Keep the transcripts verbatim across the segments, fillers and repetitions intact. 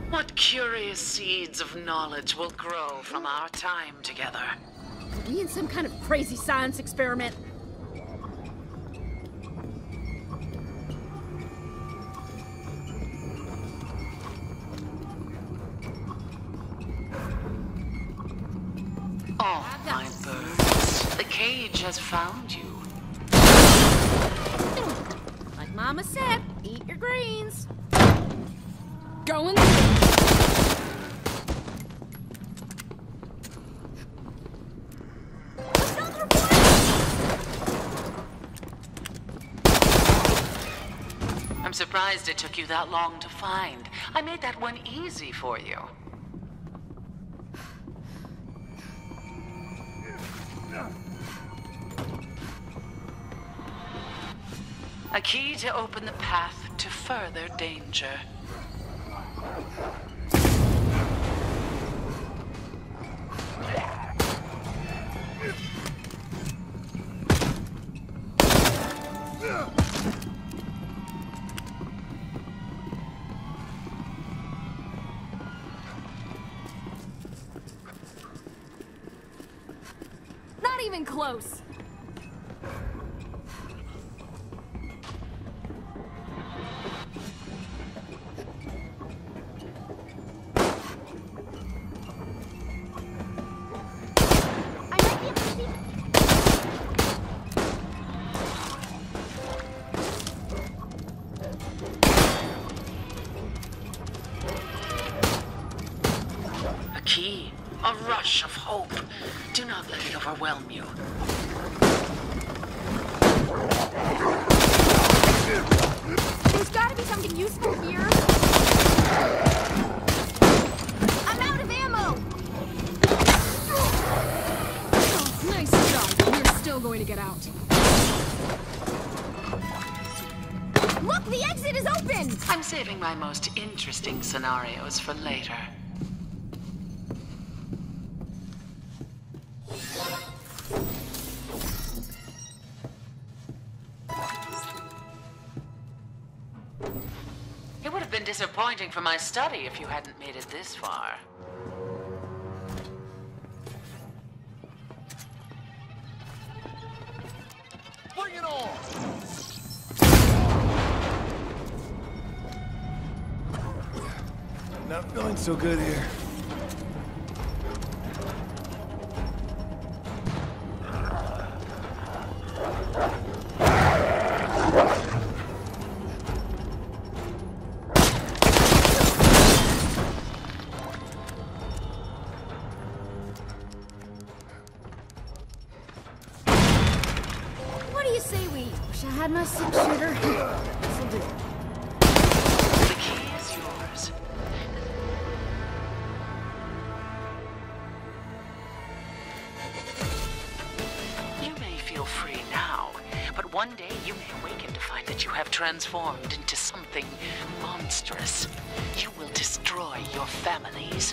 What curious seeds of knowledge will grow from our time together? Are we in some kind of crazy science experiment? Oh, my birds. The cage has found you. Like Mama said, eat your greens. Going. I'm surprised it took you that long to find. I made that one easy for you. A key to open the path to further danger. Not even close. A key, a rush of hope. Do not let it overwhelm you. There's gotta be something useful here. I'm out of ammo! Oh, nice job. You're still going to get out. Look, the exit is open! I'm saving my most interesting scenarios for later. It would have been disappointing for my study if you hadn't made it this far. Bring it on! Not feeling so good here. What do you say we... Wish I had my six-shooter. This'll do. The key is yours. You may feel free now, but one day you may awaken to find that you have transformed into something monstrous. You will destroy your families.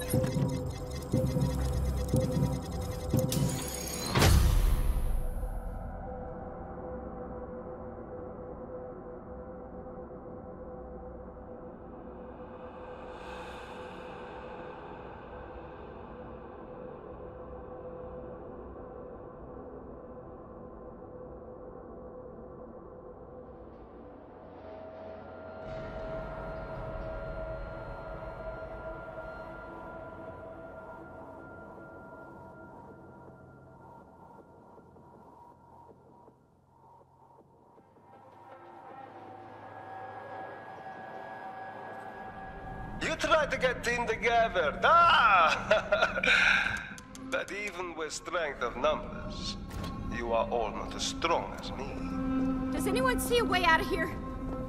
You tried to get in together. Ah! But even with strength of numbers, you are all not as strong as me. Does anyone see a way out of here?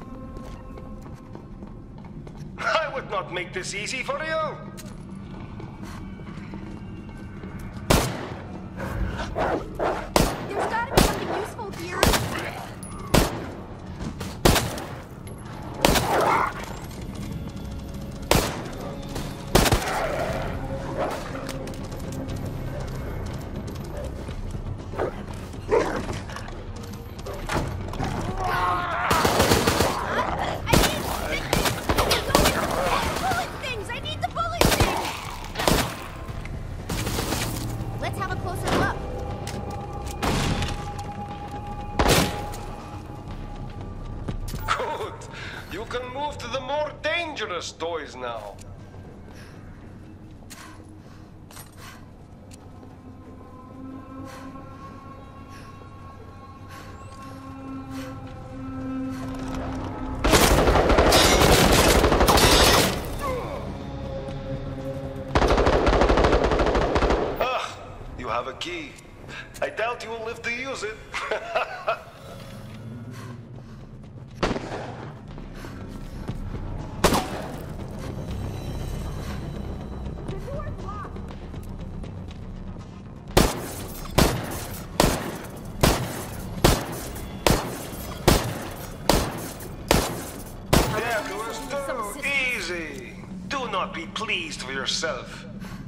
I would not make this easy for you. There's gotta be something useful here. You can move to the more dangerous toys now. Ah, you have a key. I doubt you will live to use it. Easy. Do not be pleased with yourself.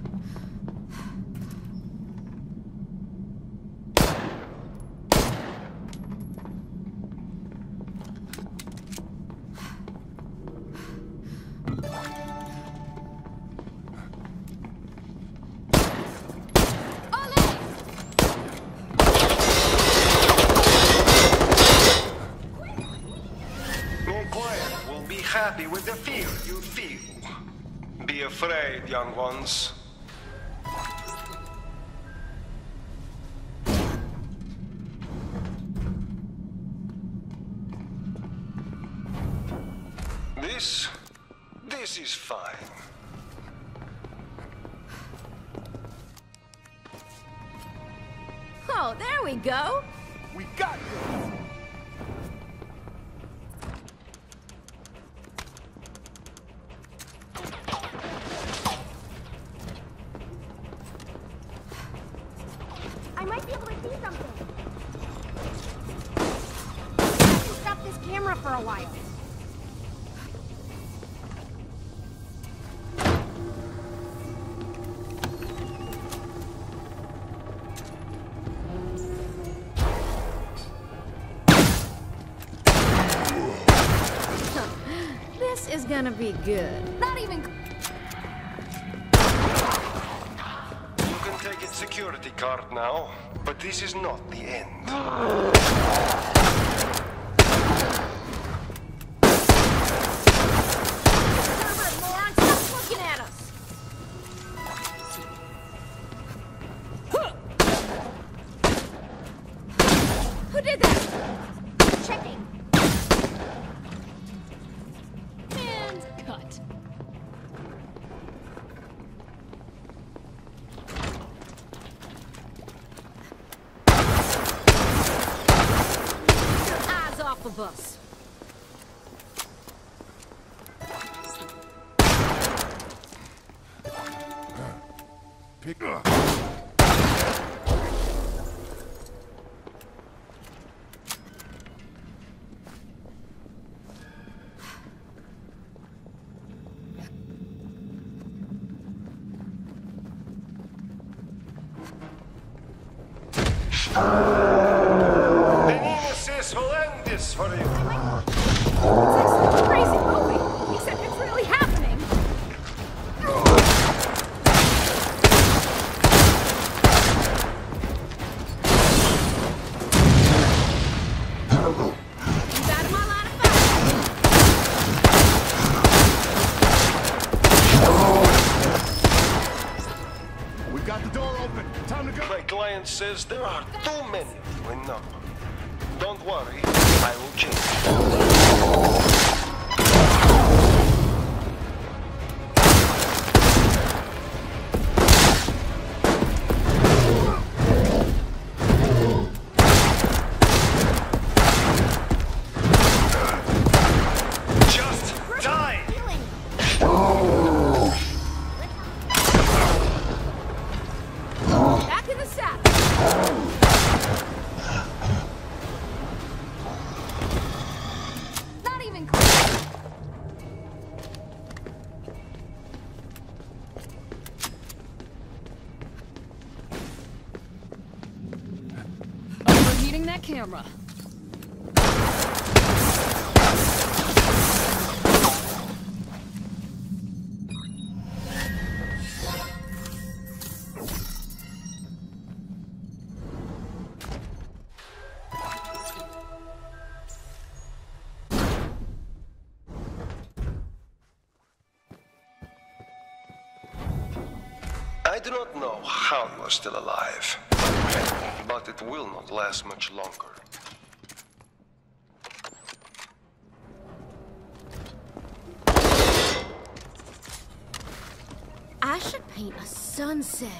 Happy with the fear you feel. Be afraid, young ones. This... this is fine. Oh, there we go. We got this! I might be able to see something. I can stop this camera for a while. This is gonna be good. Not even... Take its security card now, but this is not the end. Herbert, moron, stop looking at us! Who did that? Checking. And cut. Off the bus. Pick up. The nemesis will end this for you. It's like some crazy movie, except it's really happening. He's out of my line of fire. We got the door open. Time to go. My client says there are too many of you in number. Don't worry, I will change. Just die! Back in the saddle. Not even close. Overheating that camera. I do not know how you are still alive, but it will not last much longer. I should paint a sunset.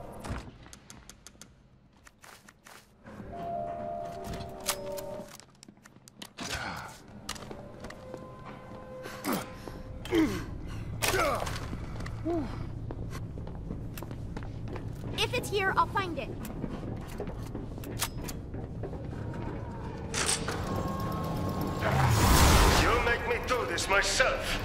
If it's here, I'll find it. You make me do this myself.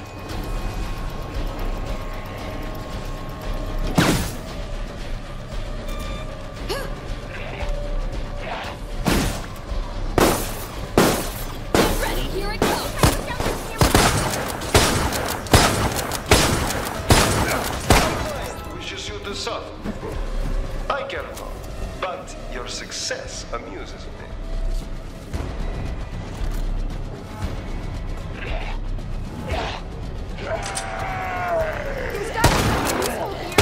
Ready, here it goes. Wishes you to suffer. I care not, but your success amuses me. There's got to be useful here.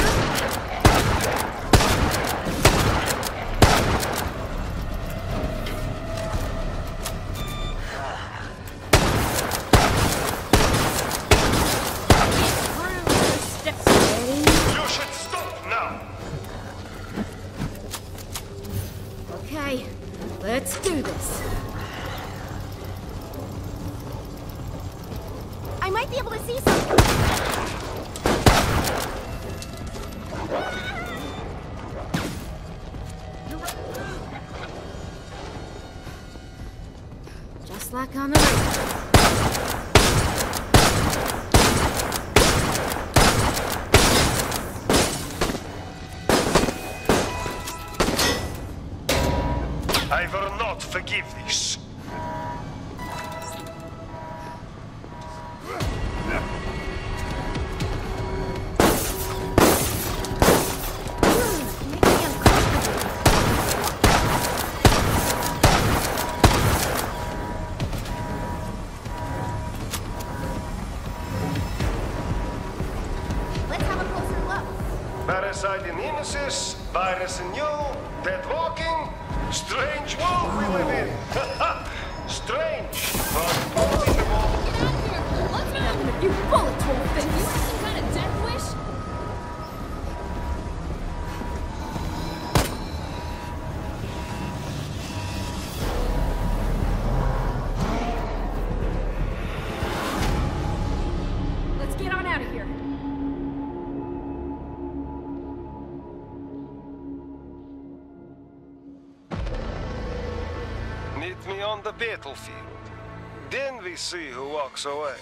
You should stop now! Okay, let's do this. I might be able to see something. Just like on the radio. I will not forgive this. Let's have a closer look. Parasite in nemesis, virus in you, dead walking, strange world we live in. Strange, but believable. Let's get up in a few bullets, won't fit. You have some kind of death wish? Let's get on out of here. Meet me on the battlefield. Then we see who walks away.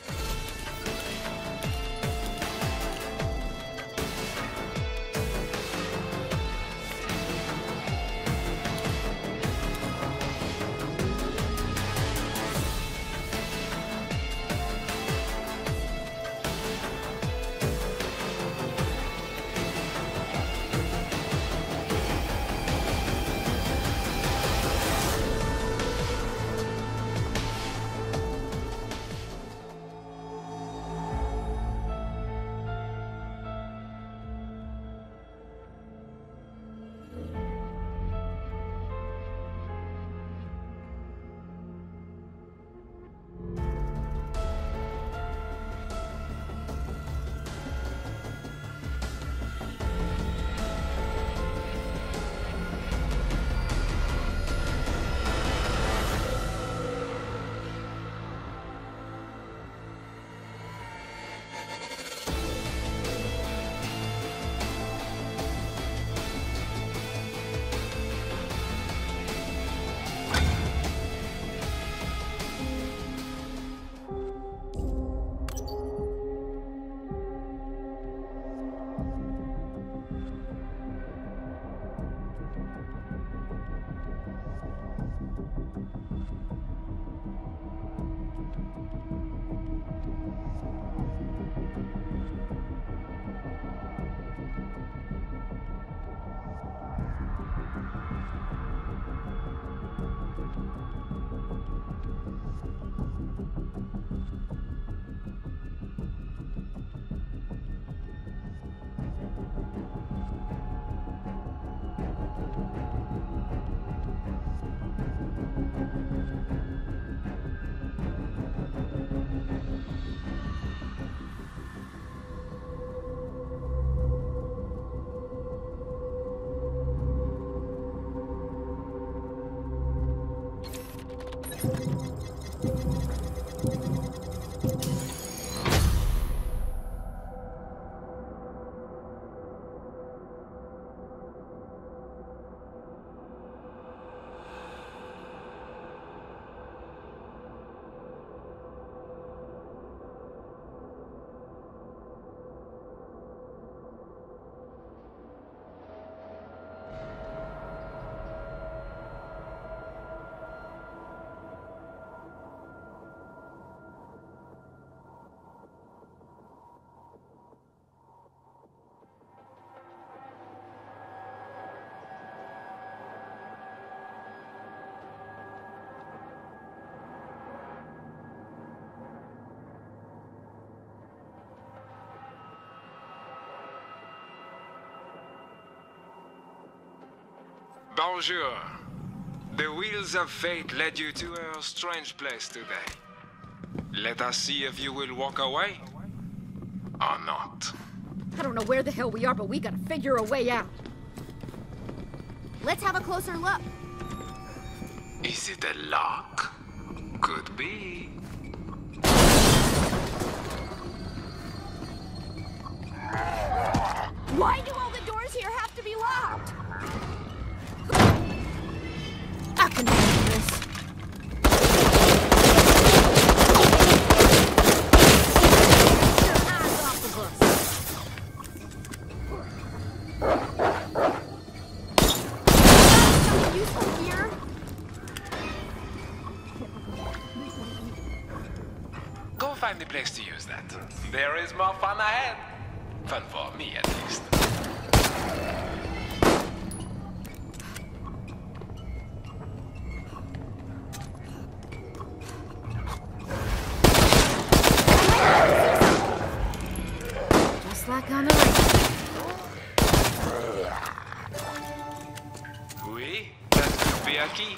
Bonjour. The wheels of fate led you to a strange place today. Let us see if you will walk away or not. I don't know where the hell we are, but we gotta figure a way out. Let's have a closer look. Is it a lock? Could be. Why do all the doors here have to be locked? I can handle this. Get your eyes off of us. Something useful here? Go find a place to use that. There is more fun ahead. Fun for me, at least. Just like on the radio. Oui, that could be a key.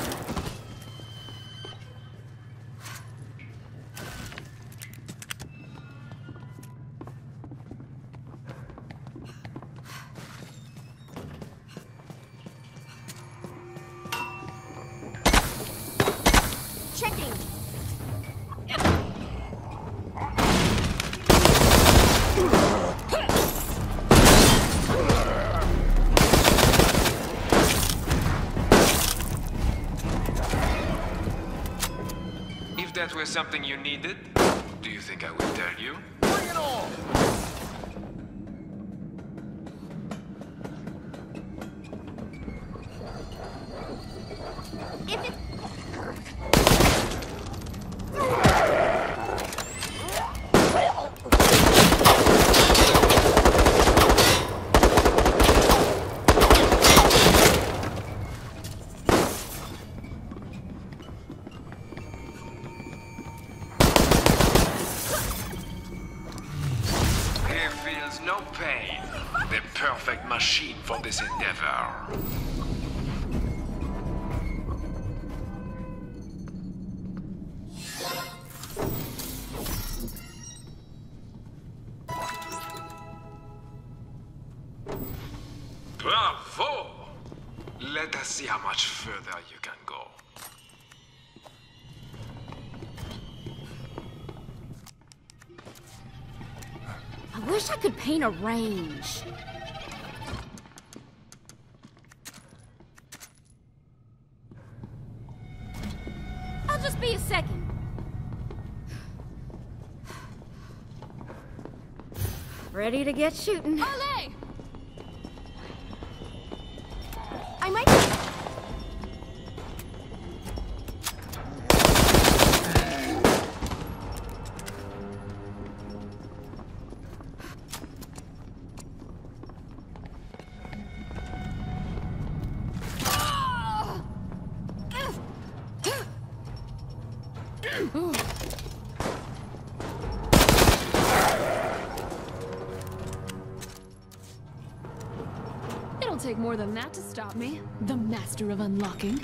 Checking. If that were something you needed, do you think I would tell you? Bring it on! If it... He feels no pain. The perfect machine for this endeavor. Bravo! Let us see how much further you can go. I wish I could paint a range. I'll just be a second. Ready to get shooting. Olé! I might be... It'll take more than that to stop me, the master of unlocking.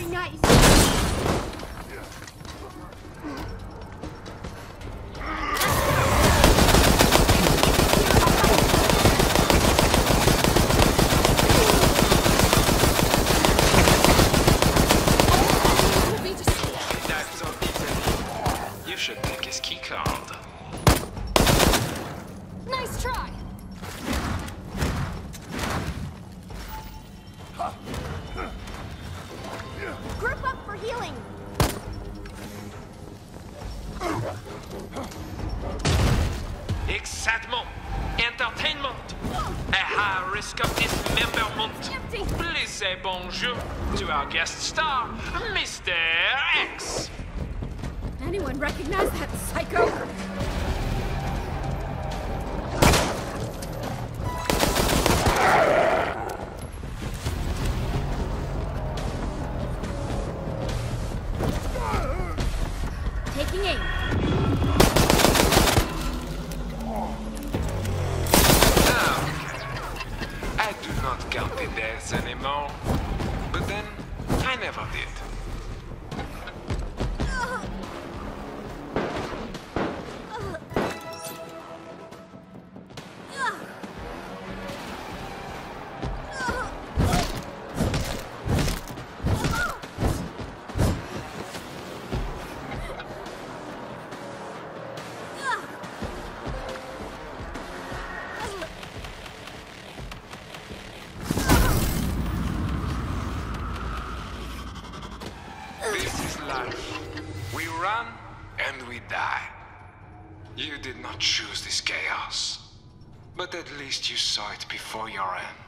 nice. That's so easy. You should take his key card. Nice try. Group up for healing. Excitement, entertainment, a high risk of dismemberment. Empty. Please say bonjour to our guest star, Mister X. Anyone recognize that psycho? Taking aim. I do not count the deaths anymore, but then I never did. This is life. We run and we die. You did not choose this chaos, but at least you saw it before your end.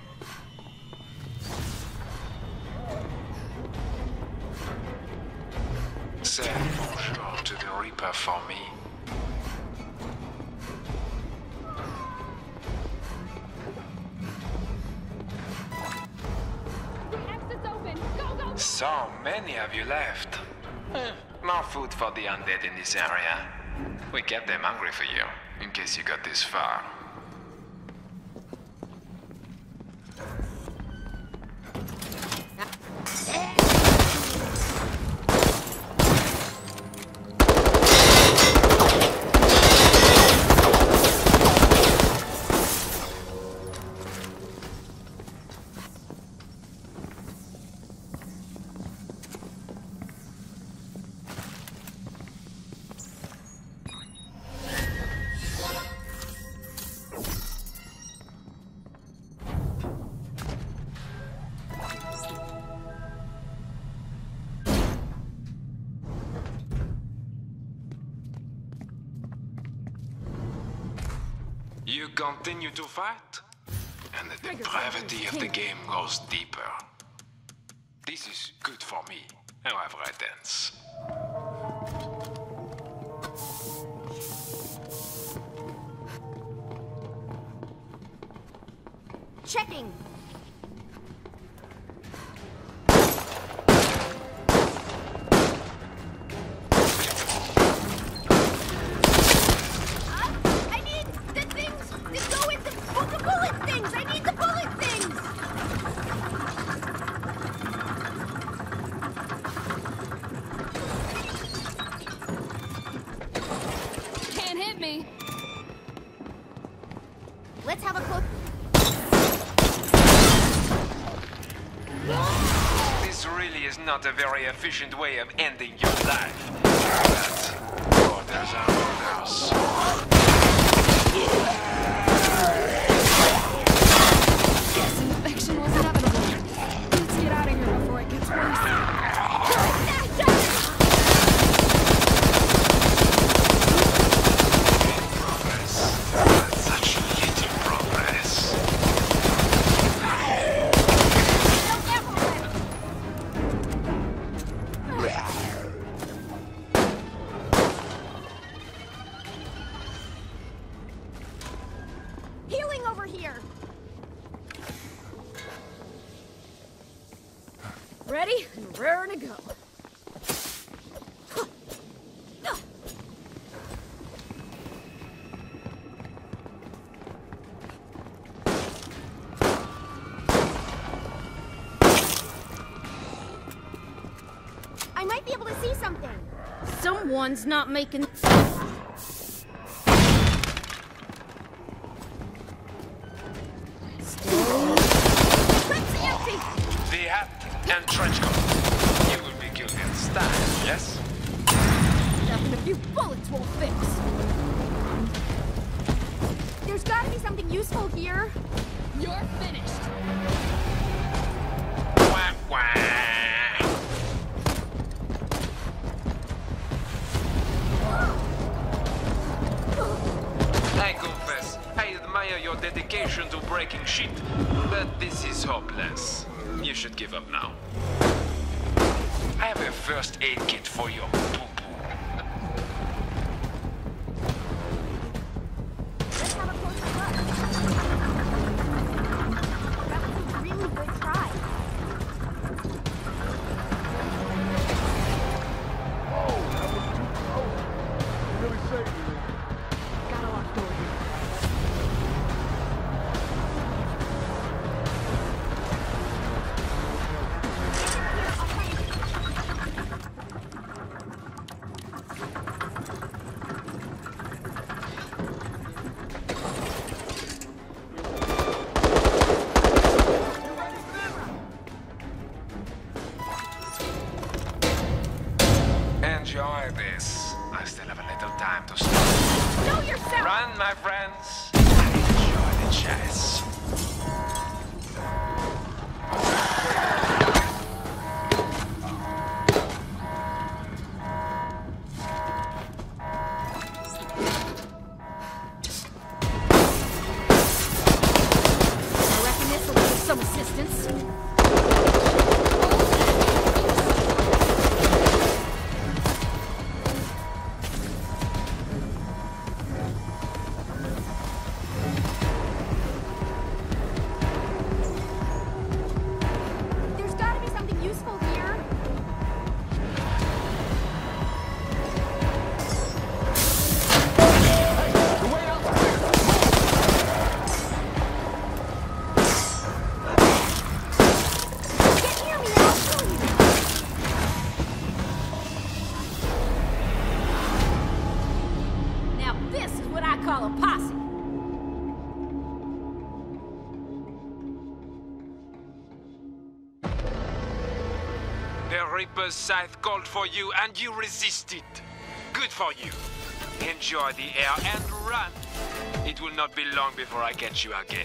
Say bonjour to the Reaper for me. The exit's open. Go, go, go. So many of you left. Eh, more food for the undead in this area. We kept them hungry for you, in case you got this far. You continue to fight, and the depravity of the game goes deeper. This is good for me, however it ends. Checking. Me. Let's have a close. This really is not a very efficient way of ending your life. But orders are orders. Guess infection was inevitable. Let's get out of here before it gets worse. Healing over here. Ready and raring to go. to see something. Someone's not making... Crate's empty! The hat and trench coat. You will be killed in style, yes? Nothing a few bullets won't fix. There's gotta be something useful here. You're finished. Wah, wah. I confess, I admire your dedication to breaking shit, but this is hopeless. You should give up now. I have a first aid kit for your poo-poo. Let's have a closer look. That was a really good try. Oh, that was too close. Really saved me. Got a lock door here. Enjoy this. I still have a little time to stop. Know yourself! Run, my friends. Enjoy the chase. I reckon this will give some assistance. There's gotta be something useful here. The way out's clear. Get near me, I'll show you. Now this is what I call a posse. The Reaper's scythe called for you and you resisted. Good for you. Enjoy the air and run. It will not be long before I catch you again.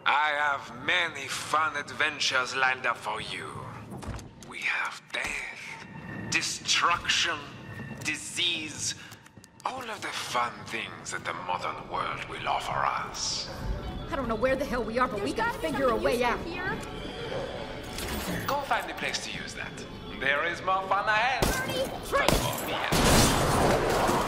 I have many fun adventures lined up for you. We have death, destruction, disease, all of the fun things that the modern world will offer us. I don't know where the hell we are, but There's we gotta gotta be figure a something way useful out. here. Go find a place to use that. There is more fun ahead. Try But for me,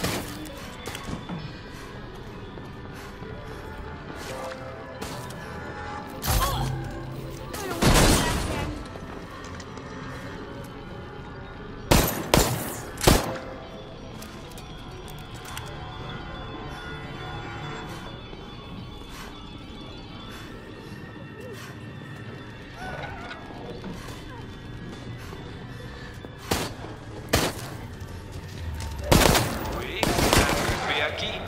oui, that could be a key.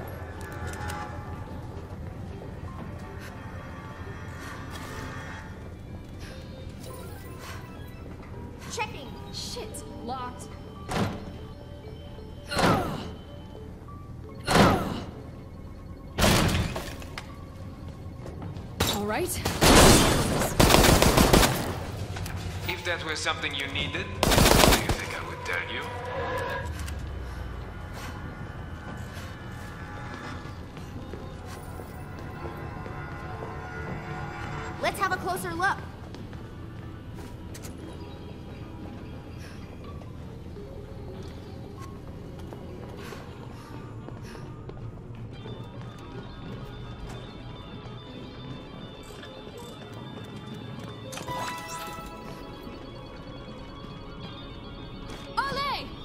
Checking. Shit, locked. All right. If that were something you needed, do you think I would tell you? Let's have a closer look. Ole!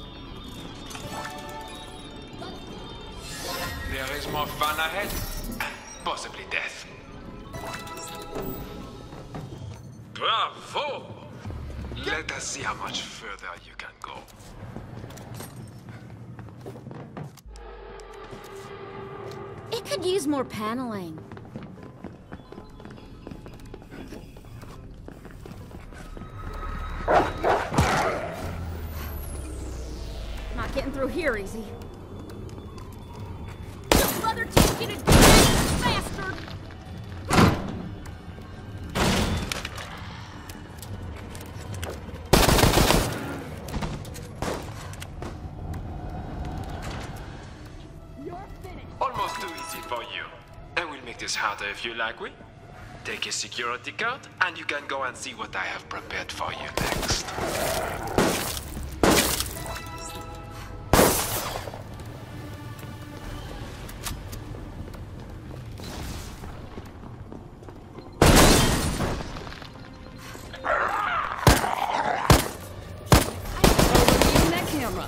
There is more fun ahead, and possibly death. Bravo! Let us see how much further you can go. It could use more paneling. Not getting through here easy. You mother taking it, bastard! Almost too easy for you. I will make this harder if you like, we. Take a security card, and you can go and see what I have prepared for you next. Overheating that camera.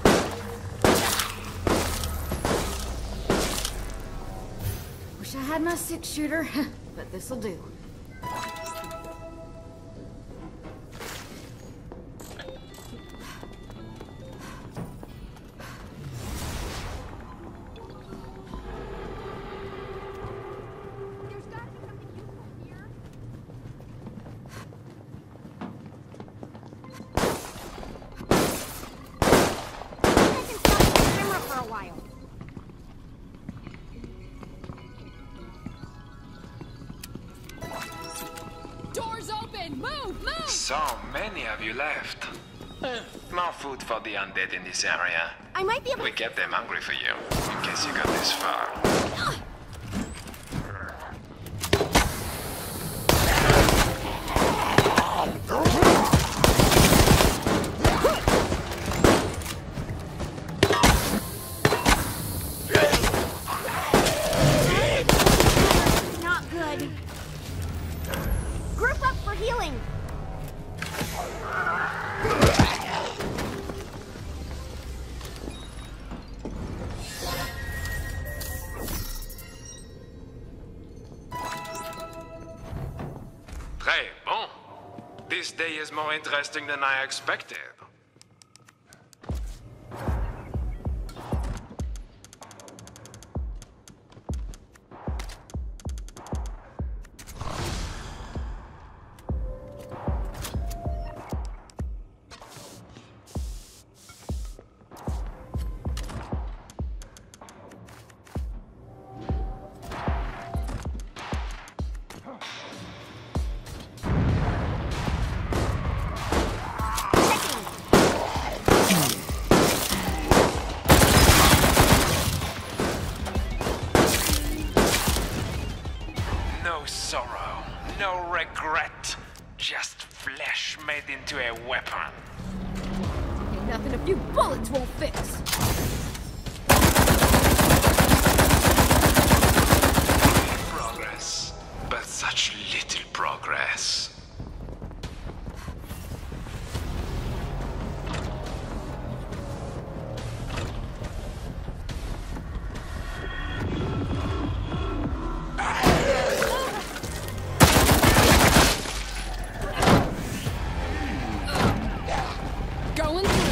Wish I had my six shooter, but this'll do. There's gotta be something useful here. I can stop the camera for a while. Doors open! Move! Move! So many of you left. Eh, more food for the undead in this area. I might be able We to... kept them hungry for you, in case you got this far. Not good. Group up for healing. Très bon. This day is more interesting than I expected. No sorrow, no regret. Just flesh made into a weapon. Ain't nothing a few bullets won't fix. Progress, but such little progress. Going through.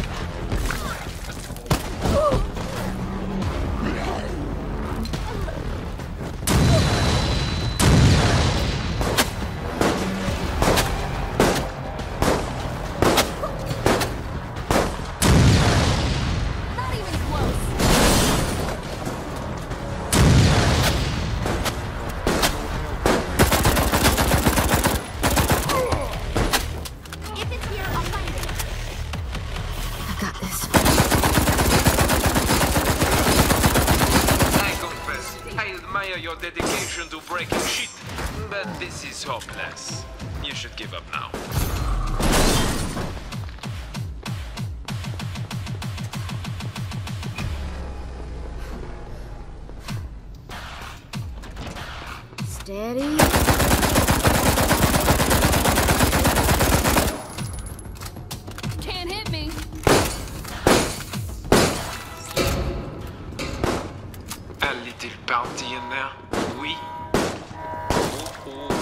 Not even close. If it's here, I'll find it. I got this. I confess, I admire your dedication to breaking shit, but this is hopeless. You should give up now. Steady. Can't hit me. A little bounty in there? Oui. Ooh, ooh.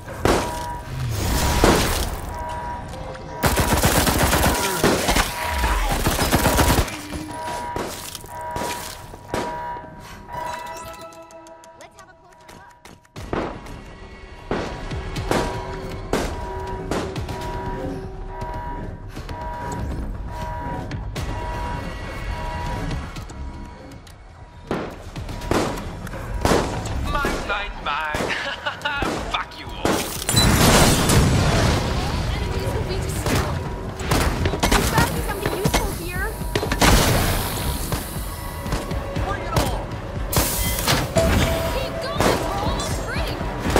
Let's have a closer look. Mine, mine, mine. Fuck you all. Enemies will be destroyed. There's gotta be something useful here. Bring it on! Keep going. We're almost free.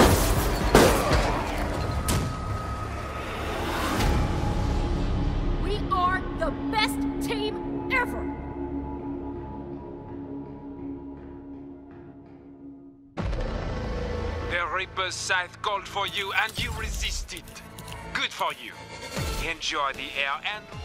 We are the best team ever. The Reaper's scythe called for you and you resisted. Good for you. Enjoy the air and